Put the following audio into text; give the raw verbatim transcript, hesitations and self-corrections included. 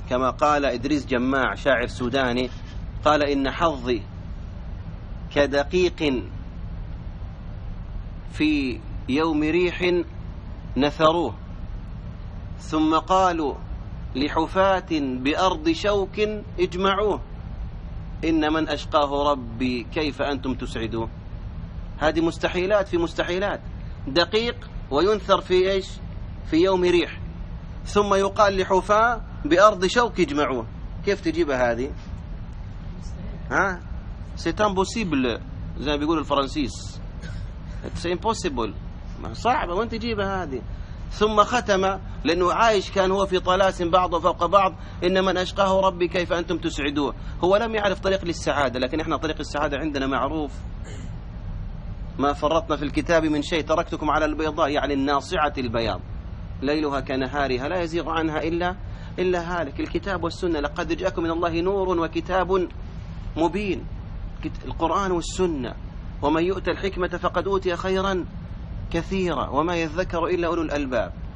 كما قال إدريس جماع شاعر سوداني، قال إن حظي كدقيق في يوم ريح نثروه، ثم قالوا لحفاة بأرض شوك اجمعوه، إن من أشقاه ربي كيف أنتم تسعدوه. هذه مستحيلات في مستحيلات. دقيق وينثر في إيش؟ في يوم ريح، ثم يقال لحفاة بأرض شوك اجمعوه. كيف تجيبها هذه؟ ها؟ c'est impossible زي ما بيقول الفرنسيس، it's impossible، صعبة وين تجيبها هذه؟ ثم ختم لأنه عايش كان هو في طلاسم بعض فوق بعض، إن من أشقاه ربي كيف أنتم تسعدوه. هو لم يعرف طريق للسعادة، لكن إحنا طريق السعادة عندنا معروف، ما فرطنا في الكتاب من شيء، تركتكم على البيضاء يعني الناصعة البياض ليلها كنهارها لا يزيغ عنها إلا إلا هالك. الكتاب والسنة، لقد جاءكم من الله نور وكتاب مبين، القرآن والسنة. ومن يؤت الحكمة فقد أوتي خيرا كثيرا وما يذكر إلا أولو الألباب.